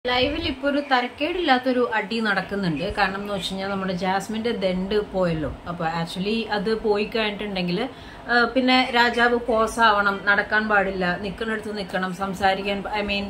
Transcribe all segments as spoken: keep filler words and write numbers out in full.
ലൈവിൽ ഇപ്പോൾ ഒരു തരക്കേടില്ലാത്തൊരു അടി നടക്കുന്നുണ്ട്. കാരണം എന്ന് വെച്ച് കഴിഞ്ഞാൽ നമ്മുടെ ജാസ്മിന്റെ ദണ്ട് പോയല്ലോ. അപ്പൊ ആക്ച്വലി അത് പോയി കഴിഞ്ഞിട്ടുണ്ടെങ്കിൽ പിന്നെ രാജാവ് പോസ് ആവണം, നടക്കാൻ പാടില്ല, നിൽക്കുന്നിടത്ത് നിൽക്കണം, സംസാരിക്കാൻ ഐ മീൻ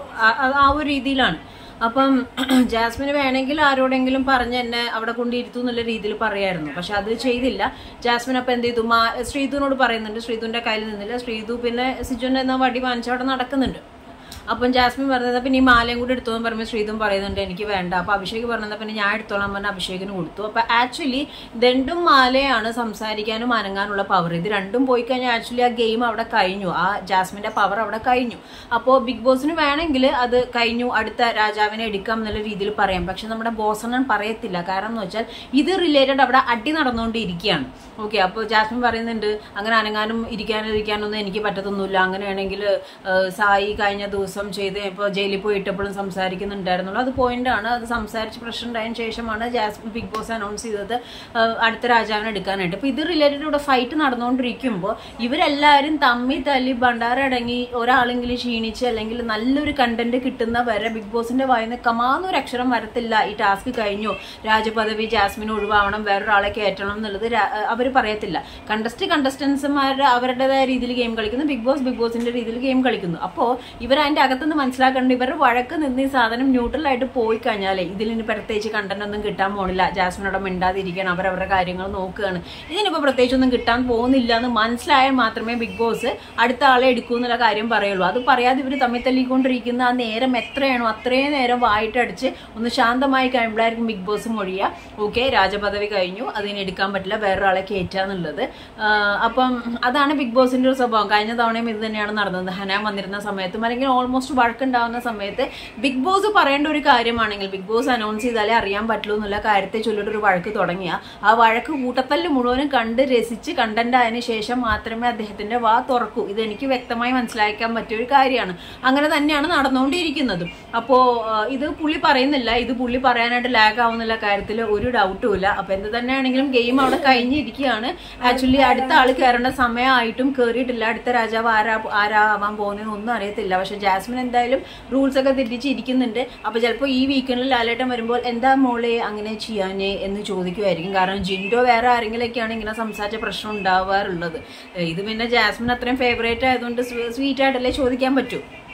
ആ ഒരു രീതിയിലാണ്. അപ്പം ജാസ്മിന് വേണമെങ്കിൽ ആരോടെങ്കിലും പറഞ്ഞ് എന്നെ അവിടെ കൊണ്ടിരുത്തു എന്നുള്ള രീതിയിൽ പറയായിരുന്നു. പക്ഷെ അത് ചെയ്തില്ല. ജാസ്മിൻ അപ്പം എന്ത് ചെയ്തു, മാ ശ്രീധുവിനോട് പറയുന്നുണ്ട്. ശ്രീധുവിന്റെ കയ്യിൽ നിന്നില്ല. ശ്രീധു പിന്നെ സിജുവിന്റെ എന്നാ വടി വാങ്ങിച്ച അവിടെ നടക്കുന്നുണ്ട്. അപ്പം ജാസ്മിൻ പറഞ്ഞത് പിന്നെ ഈ മാലയും കൂടി എടുത്തോന്ന് പറയുമ്പോൾ ശ്രീധും പറയുന്നുണ്ട് എനിക്ക് വേണ്ട. അപ്പൊ അഭിഷേക് പറഞ്ഞത് പിന്നെ ഞാൻ എടുത്തോളാൻ പറഞ്ഞ അഭിഷേകിന് കൊടുത്തു. അപ്പൊ ആക്ച്വലി ദണ്ടും മാലയാണ് സംസാരിക്കാനും അനങ്ങാനുള്ള പവർ. ഇത് രണ്ടും പോയി കഴിഞ്ഞാൽ ആക്ച്വലി ആ ഗെയിം അവിടെ കഴിഞ്ഞു. ആ ജാസ്മിന്റെ പവർ അവിടെ കഴിഞ്ഞു. അപ്പോൾ ബിഗ് ബോസിന് വേണമെങ്കിൽ അത് കഴിഞ്ഞു, അടുത്ത രാജാവിനെ എടുക്കാം എന്നുള്ള രീതിയിൽ പറയാം. പക്ഷെ നമ്മുടെ ബോസണ്ണൻ പറയത്തില്ല. കാരണം എന്ന് വെച്ചാൽ ഇത് റിലേറ്റഡ് അവിടെ അടി നടന്നുകൊണ്ടിരിക്കുകയാണ്. ഓക്കെ, അപ്പോൾ ജാസ്മിൻ പറയുന്നുണ്ട് അങ്ങനെ അനങ്ങാനും ഇരിക്കാനും ഇരിക്കാനൊന്നും എനിക്ക് പറ്റത്തൊന്നുമില്ല. അങ്ങനെയാണെങ്കിൽ സായി കഴിഞ്ഞ ദിവസം ചെയ്ത് ഇപ്പോൾ ജയിലിൽ പോയി ഇട്ടപ്പോഴും സംസാരിക്കുന്നുണ്ടായിരുന്നുള്ളൂ. അത് പോയിന്റാണ്. അത് സംസാരിച്ച് പ്രശ്നം ഉണ്ടായതിനു ശേഷമാണ് ജാസ്മിൻ ബിഗ് ബോസ് അനൗൺസ് ചെയ്തത് അടുത്ത രാജാവിനെ എടുക്കാനായിട്ട്. അപ്പൊ ഇത് റിലേറ്റഡ് ഇവിടെ ഫൈറ്റ് നടന്നുകൊണ്ടിരിക്കുമ്പോൾ ഇവരെല്ലാവരും തമ്മി തല്ലി ഭണ്ടാരടങ്ങി ഒരാളെങ്കിലും ക്ഷീണിച്ച് അല്ലെങ്കിൽ നല്ലൊരു കണ്ടന്റ് കിട്ടുന്ന വരെ ബിഗ് ബോസിന്റെ വായിന്ന് കമാന്നൊരു അക്ഷരം വരത്തില്ല. ഈ ടാസ്ക് കഴിഞ്ഞു, രാജപദവി ജാസ്മിന് ഒഴിവാവണം, വേറൊരാളെ കയറ്റണം എന്നുള്ളത് അവർ പറയത്തില്ല. കണ്ടസ്റ്റ് കണ്ടസ്റ്റൻസുമാർ അവരുടേതായ രീതിയിൽ ഗെയിം കളിക്കുന്നു, ബിഗ് ബോസ് ബിഗ് ബോസിന്റെ രീതിയിൽ ഗെയിം കളിക്കുന്നു. അപ്പോൾ ഇവർ അതിന്റെ അകത്തുനിന്ന് മനസ്സിലാക്കേണ്ട ഇവരുടെ വഴക്ക് നിന്ന് ഈ സാധനം ന്യൂട്രൽ ആയിട്ട് പോയി കഴിഞ്ഞാലേ ഇതിന് പ്രത്യേകിച്ച് കണ്ടന്റ് ഒന്നും കിട്ടാൻ പോണില്ല. ജാസ്മിനോടെ മിണ്ടാതിരിക്കണം, അവരവരുടെ കാര്യങ്ങൾ നോക്കുകയാണ്. ഇതിനിപ്പോൾ പ്രത്യേകിച്ചൊന്നും കിട്ടാൻ പോകുന്നില്ല എന്ന് മനസ്സിലായാൽ മാത്രമേ ബിഗ് ബോസ് അടുത്ത ആളെ എടുക്കൂ എന്നുള്ള കാര്യം പറയുള്ളൂ. അത് പറയാതെ ഇവർ തമ്മിൽ തല്ലിക്കൊണ്ടിരിക്കുന്ന ആ നേരം എത്രയാണോ അത്രയും നേരം വായിട്ടടിച്ച് ഒന്ന് ശാന്തമായി കഴിയുമ്പോഴായിരിക്കും ബിഗ് ബോസ് മൊഴിയുക ഓക്കെ രാജപദവി കഴിഞ്ഞു, അതിന് എടുക്കാൻ പറ്റില്ല, വേറൊരാളെ കയറ്റാന്നുള്ളത്. അപ്പം അതാണ് ബിഗ് ബോസിന്റെ ഒരു സ്വഭാവം. കഴിഞ്ഞ തവണയും ഇത് തന്നെയാണ് നടന്നത്. ഹനാൻ വന്നിരുന്ന സമയത്തും അല്ലെങ്കിൽ ഓൾമോസ്റ്റ് വഴക്കുണ്ടാവുന്ന സമയത്ത് ബിഗ് ബോസ് പറയേണ്ട ഒരു കാര്യമാണെങ്കിൽ ബിഗ് ബോസ് അനൗൺസ് ചെയ്താലേ അറിയാൻ പറ്റുള്ളൂ എന്നുള്ള കാര്യത്തെ ചൊല്ലിട്ട് ഒരു വഴക്ക് തുടങ്ങിയ ആ വഴക്ക് കൂട്ടത്തല്ല് മുഴുവനും കണ്ട് രസിച്ച് കണ്ടന്റ് ആയതിനു ശേഷം മാത്രമേ അദ്ദേഹത്തിന്റെ വാ തുറക്കൂ. ഇത് എനിക്ക് വ്യക്തമായി മനസ്സിലാക്കാൻ പറ്റിയ ഒരു കാര്യമാണ്. അങ്ങനെ തന്നെയാണ് നടന്നുകൊണ്ടിരിക്കുന്നത്. അപ്പോ ഇത് പുള്ളി പറയുന്നില്ല, ഇത് പുള്ളി പറയാനായിട്ട് ലാഗ് ആവുന്നുള്ള കാര്യത്തിൽ ഒരു ഡൗട്ടും ഇല്ല. അപ്പൊ എന്ത് തന്നെയാണെങ്കിലും ഗെയിം അവിടെ കഴിഞ്ഞിരിക്കുകയാണ്. ആക്ച്വലി അടുത്ത ആള് കയറേണ്ട സമയമായിട്ടും കയറിയിട്ടില്ല. അടുത്ത രാജാവ് ആരാ ആരാവാൻ പോകുന്നതെന്ന് ഒന്നും അറിയത്തില്ല. പക്ഷെ ജാസ്മിൻ എന്തായാലും റൂൾസ് ഒക്കെ തെറ്റിച്ചിരിക്കുന്നുണ്ട്. അപ്പൊ ചിലപ്പോൾ ഈ വീക്കെൻഡിൽ ലാലേട്ടൻ വരുമ്പോൾ എന്താ മോളെ അങ്ങനെ ചെയ്യാനേ എന്ന് ചോദിക്കുമായിരിക്കും. കാരണം ജിൻഡോ വേറെ ആരെങ്കിലൊക്കെയാണ് ഇങ്ങനെ സംസാരിച്ച പ്രശ്നം ഉണ്ടാവാറുള്ളത്. ഇത് പിന്നെ ജാസ്മിൻ അത്രയും ഫേവറേറ്റ് ആയതുകൊണ്ട് സ്വീറ്റ് ആയിട്ടല്ലേ ചോദിക്കാൻ പറ്റൂ.